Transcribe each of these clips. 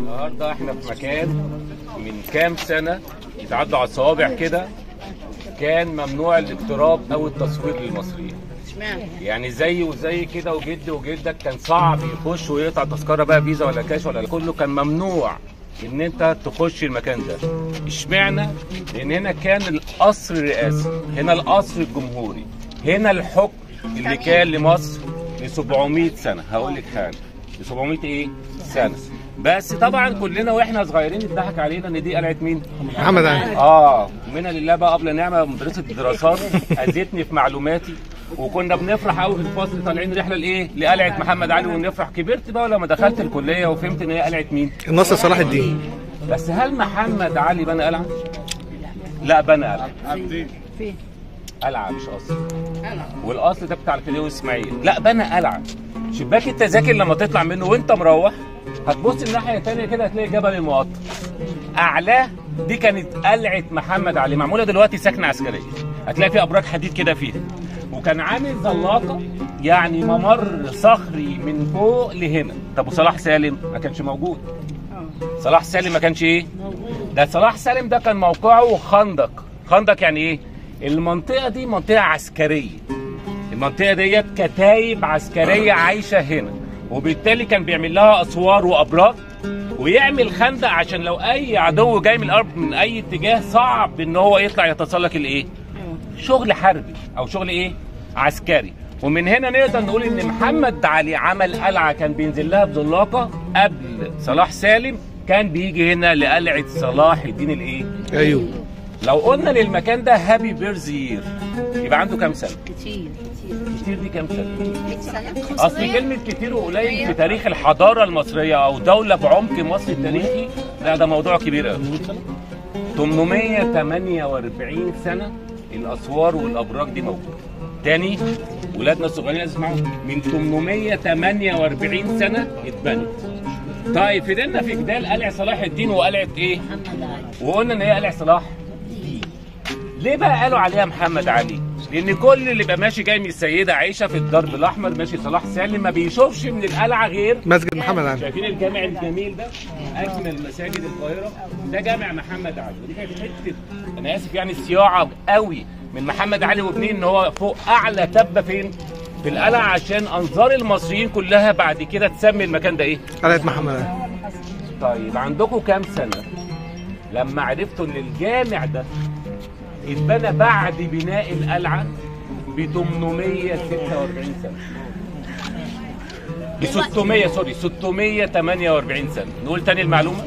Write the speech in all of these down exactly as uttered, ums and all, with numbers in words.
النهارده احنا في مكان من كام سنه يتعدوا على الصوابع كده كان ممنوع الاقتراب او التصوير للمصريين. يعني زي وزي كده وجد وجدك كان صعب يخش ويقطع تذكره بقى فيزا ولا كاش ولا كله، كان ممنوع ان انت تخش المكان ده. اشمعنى؟ لان هنا كان القصر الرئاسي، هنا القصر الجمهوري، هنا الحكم اللي كان لمصر ل سبعمية سنه. هقول لك حاجه، ل سبعمية ايه؟ سنه. بس طبعا كلنا واحنا صغيرين اتضحك علينا ان دي قلعه مين؟ محمد علي. اه ومنها لله بقى قبل نعمه مدرسه الدراسات اذتني في معلوماتي، وكنا بنفرح قوي في الفصل طالعين رحله لايه؟ لقلعه محمد علي ونفرح. كبرت بقى لما دخلت الكليه وفهمت ان هي قلعه مين؟ الناصر صلاح الدين. بس هل محمد علي بنى قلعه؟ لا بنى قلعه. فين؟ قلعه مش قصر. والاصل ده بتاع الفيديو اسماعيل. لا بنى قلعه. شباك التذاكر لما تطلع منه وانت مروح هتبص الناحيه الثانيه كده هتلاقي جبل المقطم. اعلاه دي كانت قلعه محمد علي، معموله دلوقتي سكنه عسكريه. هتلاقي في ابراج حديد كده فيها. وكان عامل زلاقه يعني ممر صخري من فوق لهنا. طب وصلاح سالم ما كانش موجود. صلاح سالم ما كانش ايه؟ ده صلاح سالم ده كان موقعه خندق. خندق يعني ايه؟ المنطقه دي منطقه عسكريه. المنطقه ديت كتايب عسكريه عايشه هنا، وبالتالي كان بيعمل لها اسوار وابراج ويعمل خندق عشان لو اي عدو جاي من الارض من اي اتجاه صعب ان هو يطلع يتسلق الايه؟ شغل حربي او شغل ايه؟ عسكري. ومن هنا نقدر نقول ان محمد علي عمل قلعه كان بينزل لها بزلاقه قبل صلاح سالم كان بيجي هنا لقلعه صلاح الدين الايه؟ ايوه. لو قلنا للمكان ده هابي بيرز يير يبقى عنده كام سنه؟ كتير كتير دي كام سنه؟ مية سنة. اصل كلمه كتير وقليل في تاريخ الحضاره المصريه او دوله بعمق مصر التاريخي لا ده موضوع كبير قوي. ثمانمية وتمنية وأربعين سنه الاسوار والابراج دي موجوده. تاني ولادنا الصغيرين لازم يسمعوا، من ثمانمية وتمنية وأربعين سنه اتبنت. طيب فضلنا في جدال قلعه صلاح الدين وقلعه ايه؟ وقلنا ان هي قلعه صلاح الدين. ليه بقى قالوا عليها محمد علي؟ لان كل اللي بقى ماشي جاي من السيده عائشه في الدرب الاحمر ماشي صلاح سالم ما بيشوفش من القلعه غير مسجد محمد علي. شايفين الجامع الجميل ده؟ اجمل مساجد القاهره ده جامع محمد علي. ودي كانت حته انا اسف يعني صياعه قوي من محمد علي وابنيه ان هو فوق اعلى تبه فين؟ في القلعه عشان انظار المصريين كلها بعد كده تسمي المكان ده ايه؟ قلعه محمد علي. طيب عندكم كام سنه لما عرفتوا ان الجامع ده اتبنى بعد بناء القلعه ب ثمانمية وستة وأربعين سنه؟ ب ستمية سوري ستمية وتمنية وأربعين سنه. نقول تاني المعلومه،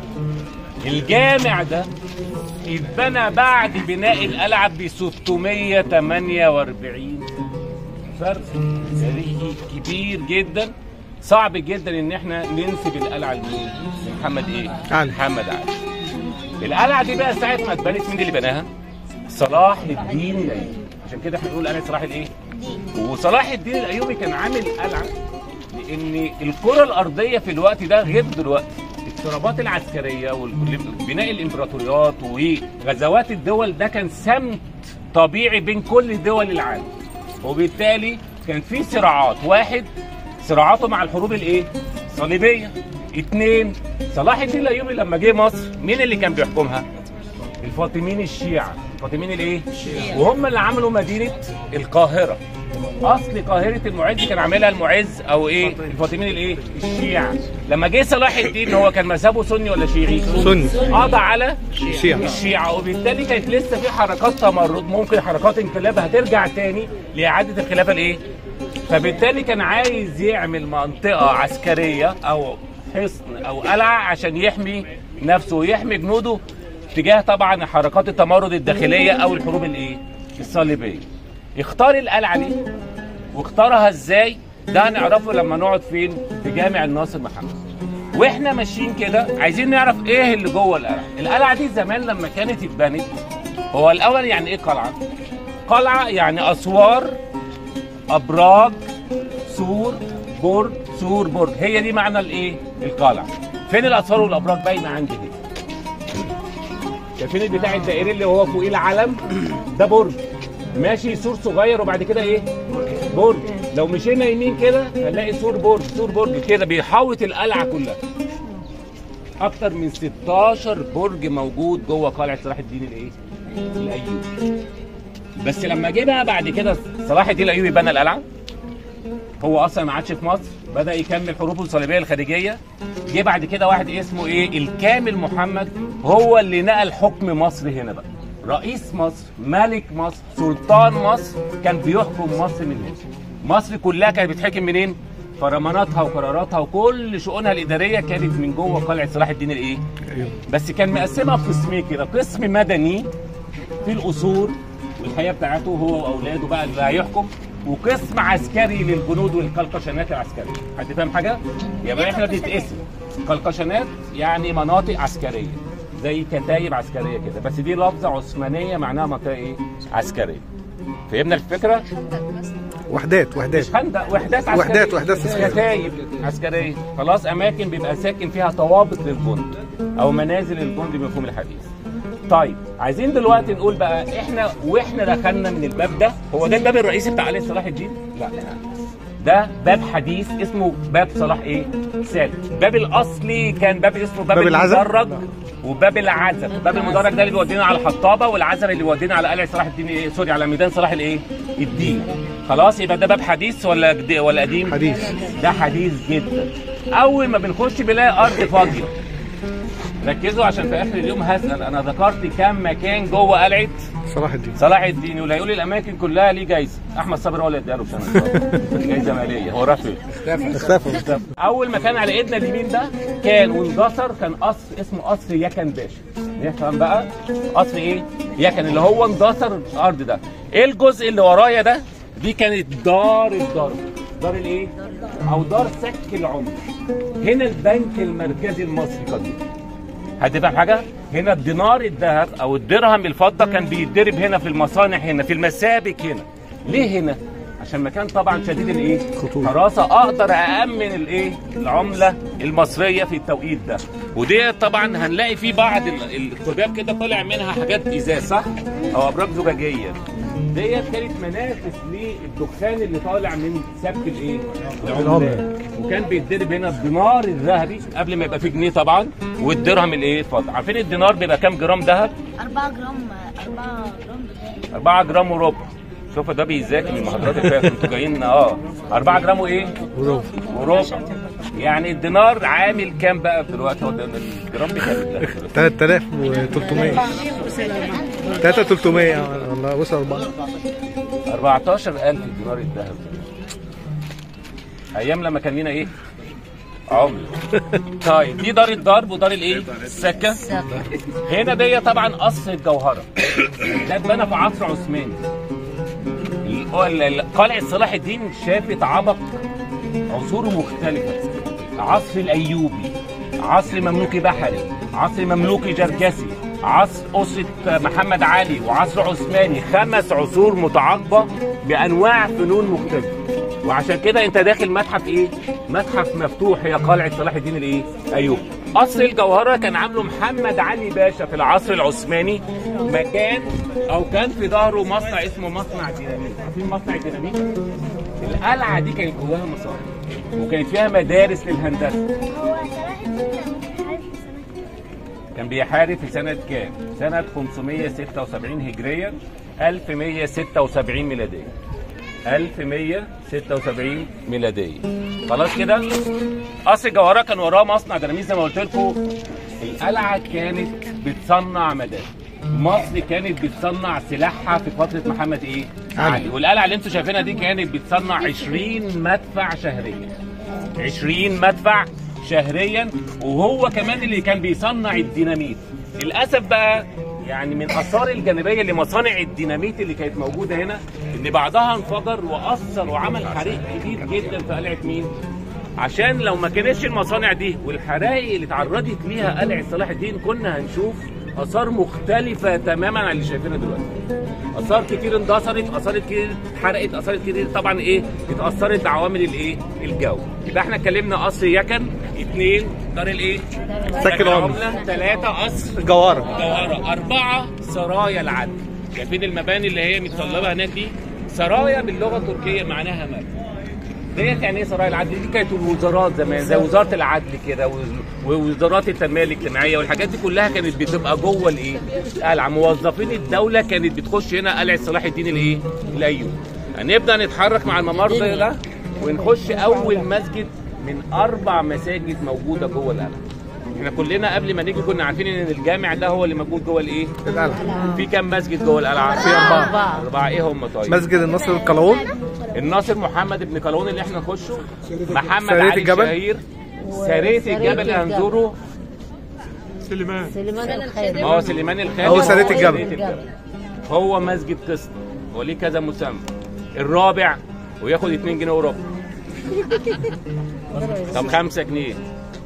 الجامع ده اتبنى بعد بناء القلعه ب ستمية وتمنية وأربعين سنه. فرق تاريخي كبير جدا. صعب جدا ان احنا ننسب القلعه لمين؟ محمد ايه؟ علي. محمد علي. القلعه دي بقى ساعه ما اتبنت مين اللي بناها؟ صلاح الدين الايوبي. عشان كده احنا بنقول قلعه صلاح الايه؟ وصلاح الدين الايوبي كان عامل قلعه لان الكره الارضيه في الوقت ده غير دلوقتي. الضربات العسكريه وبناء الامبراطوريات وغزوات الدول ده كان سمت طبيعي بين كل دول العالم. وبالتالي كان في صراعات. واحد، صراعاته مع الحروب الايه؟ الصليبيه. اثنين، صلاح الدين الايوبي لما جه مصر مين اللي كان بيحكمها؟ الفاطميين الشيعة. الفاطميين الايه؟ وهم اللي عملوا مدينة القاهرة. اصل قاهرة المعز كان عاملها المعز او ايه؟ الفاطميين الايه؟ الشيعة. لما جه صلاح الدين هو كان مذهبه سني ولا شيعي؟ سني. قضى على الشيعة. الشيعة وبالتالي كانت لسه في حركات تمرد، ممكن حركات انقلاب هترجع تاني لإعادة الخلافة الايه؟ فبالتالي كان عايز يعمل منطقة عسكرية او حصن او قلعة عشان يحمي نفسه ويحمي جنوده تجاه طبعا حركات التمرد الداخليه او الحروب الايه؟ الصليبيه. اختار القلعه دي واختارها ازاي؟ ده هنعرفه لما نقعد فين؟ في جامع الناصر محمد. واحنا ماشيين كده عايزين نعرف ايه اللي جوه القلعه. القلعه دي زمان لما كانت اتبنت هو الاول يعني ايه قلعه؟ قلعه يعني اسوار، ابراج، سور، برج، سور، برج. هي دي معنى الايه؟ القلعه. فين الاسوار والابراج؟ باينه عندي كده. شايفين البتاع الدائري اللي هو فوقيه العلم؟ ده برج. ماشي سور صغير وبعد كده ايه؟ برج. لو مشينا يمين كده هنلاقي سور برج، سور برج كده بيحوط القلعه كلها. اكتر من ستاشر برج موجود جوه قلعه صلاح الدين الايه؟ الايوبي. بس لما جه بقى بعد كده صلاح الدين الايوبي بنى القلعه، هو اصلا ما عادش في مصر، بدا يكمل حروبه الصليبيه الخارجيه. جه بعد كده واحد اسمه ايه؟ الكامل محمد، هو اللي نقل حكم مصر هنا بقى. رئيس مصر، ملك مصر، سلطان مصر، كان بيحكم مصر من هنا. مصر كلها كانت بتتحكم منين؟ فرماناتها وقراراتها وكل شؤونها الاداريه كانت من جوه قلعه صلاح الدين الايه؟ بس كان مقسمها قسمين كده، قسم مدني في القصور والحياه بتاعته هو واولاده بقى اللي هيحكم، وقسم عسكري للجنود والقلقشانات العسكريه. حد فاهم حاجه؟ يبقى احنا بنتقسم قلقشانات يعني مناطق عسكريه زي كتايب عسكريه كده، بس دي لفظه عثمانيه معناها منطقه ايه؟ عسكريه. فهمنا الفكره؟ وحدات وحدات مش خندق، وحدات عسكريه، وحدات وحدات عسكريه، كتايب عسكريه. خلاص، اماكن بيبقى ساكن فيها طوابق للجند او منازل الجند بمفهوم الحديث. طيب عايزين دلوقتي نقول بقى احنا واحنا دخلنا من الباب ده، هو ده الباب الرئيسي بتاع قلعه صلاح الدين؟ لا، ده باب حديث اسمه باب صلاح ايه؟ سالم. الباب الاصلي كان باب اسمه باب, باب المدرج وباب العزب. باب المدرج ده اللي بيودينا على الحطابه، والعزب اللي بيودينا على قلعه صلاح الدين ايه؟ سوري، على ميدان صلاح الايه؟ الدين. خلاص، يبقى ده باب حديث ولا جديد ولا قديم؟ حديث. ده حديث جدا. اول ما بنخش بنلاقي ارض فاضيه. ركزوا عشان في اخر اليوم هسال انا ذكرت كام مكان جوه قلعه صلاح الدين صلاح الدين، ولا يقول لي الاماكن كلها ليه جايزه. احمد صابر هو اللي اداله بسنه جايزه ماليه، هو رافض اختفى. اول مكان على ايدنا اليمين ده كان واندثر، كان قصر اسمه قصر يكن باشا. نفهم بقى قصر ايه؟ يكن، اللي هو اندثر الارض ده. ايه الجزء اللي ورايا ده؟ دي كانت دار الضرب، دار الايه؟ او دار سك العمله. هنا البنك المركزي المصري قديم. هتفهم حاجه؟ هنا الدينار الذهب او الدرهم الفضه كان بيتضرب هنا في المصانع، هنا في المسابك هنا. ليه هنا؟ عشان مكان طبعا شديد الايه؟ حراسه، اقدر اامن الايه؟ العمله المصريه في التوقيت ده. ودي طبعا هنلاقي في بعض القباب كده طالع منها حاجات ازاز، صح؟ او ابراج زجاجيه. ديت كانت منافس للدخان اللي طالع من سبك الايه؟ العملات. وكان بيتضرب هنا الدينار الذهبي قبل ما يبقى فيه جنيه طبعا، والدرهم الايه؟ اتفضل. عارفين الدينار بيبقى كام جرام ذهب؟ أربعة جرام. أربعة جرام بتاعي أربعة جرام وربع. شوفوا ده بيذاكر من المحاضرات اللي فاتت، انتوا جايين اه أربعة جرام وايه؟ وربع. وربع. يعني الدينار عامل كام بقى دلوقتي؟ هو الجرام بكام؟ ثلاثة آلاف وثلاثمية. ثلاثة آلاف وثلاثمية والله وصل أربعة. أربعتاشر ألف الدينار الذهب. ايام لما كان لينا ايه؟ عمله. طيب دي دار الضرب ودار الايه؟ السكه. هنا دي طبعا قصر الجوهره. ده اتبنى في عصر عثماني. قلعه صلاح الدين شافت عبق عصور مختلفه. عصر الايوبي، عصر مملوكي بحري، عصر مملوكي جرجسي، عصر أسرة محمد علي، وعصر عثماني. خمس عصور متعاقبه بانواع فنون مختلفه. وعشان كده انت داخل متحف ايه؟ متحف مفتوح، هي قلعه صلاح الدين الايه؟ ايوب. قصر الجوهره كان عامله محمد علي باشا في العصر العثماني، مكان او كان في ظهره مصنع اسمه مصنع ديناميت. عارفين مصنع الديناميت؟ القلعه دي كانت جواها مصانع وكانت فيها مدارس للهندسه. هو صلاح الدين كان بيحارب في سنه كام؟ سنه خمسمية ستة وسبعين هجريا، ألف ومية ستة وسبعين ميلاديه. ألف ومية ستة وسبعين ميلاديه. خلاص كده؟ قصر الجوهره كان وراه مصنع ديناميت زي ما قلت لكم. القلعه كانت بتصنع مدارس. مصر كانت بتصنع سلاحها في فتره محمد ايه؟ علي. والقلعه اللي انتم شايفينها دي كانت بتصنع عشرين مدفع شهريا. عشرين مدفع شهريا، وهو كمان اللي كان بيصنع الديناميت. للاسف بقى يعني من اثار الجانبيه لمصانع الديناميت اللي كانت موجوده هنا ان بعضها انفجر واثر وعمل حريق كبير جدا في قلعه مين؟ عشان لو ما كانتش المصانع دي والحرائق اللي اتعرضت ليها قلعه صلاح الدين كنا هنشوف اثار مختلفه تماما عن اللي شايفينها دلوقتي. اثار كتير اندثرت، اثار كتير اتحرقت، اثار كتير طبعا ايه؟ اتاثرت بعوامل الايه؟ الجو. يبقى احنا اتكلمنا قصر يكن، اثنين دار الايه؟ سك العمله، ثلاثه قصر جوهره، جوهره، اربعه سرايا العدل. شايفين المباني اللي هي متصلبه هناك دي؟ سرايا باللغه التركيه معناها مال. ديت يعني ايه سرايا العدل؟ دي كانت الوزارات زمان زي وزاره العدل كده ووزارات التنميه الاجتماعيه والحاجات دي كلها كانت بتبقى جوه الايه؟ القلعه. موظفين الدوله كانت بتخش هنا قلعه صلاح الدين الايه؟ الايوبي. هنبدا نتحرك مع الممر ده ونخش اول مسجد من اربع مساجد موجوده جوه القلعه. احنا كلنا قبل ما نيجي كنا عارفين ان الجامع ده هو اللي موجود جوه الايه؟ القلعه. في كام مسجد جوه القلعه؟ في اربعه. اربعه. ايه هم طيب؟ مسجد الناصر القلاوون، الناصر محمد بن قلاوون اللي احنا نخشه، محمد سرية علي الجبل. الشهير، سرية الجبل هنزوره، سليمان سليمان الخادم. اه سليمان الخادم، هو سرية الجبل. الجبل. هو مسجد قسط، هو ليه كذا مسمى. الرابع وياخد اتنين جنيه وربع. طب خمسة جنيه.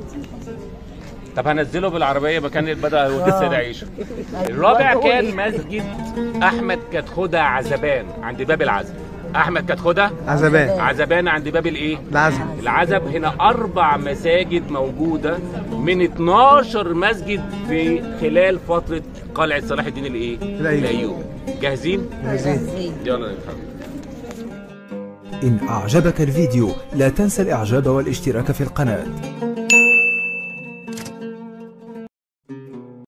طب هنزله بالعربيه مكان بدأ السيدة عيشه. الرابع كان مسجد احمد كتخدة عزبان عند باب العزب. احمد كتخدة عزبان عزبان عند باب الايه؟ العزب. العزب. هنا اربع مساجد موجوده من اتناشر مسجد في خلال فتره قلعه صلاح الدين الايه؟ الايوبي. جاهزين؟ جاهزين. يلا نتحرك. إن أعجبك الفيديو لا تنسى الإعجاب والاشتراك في القناة.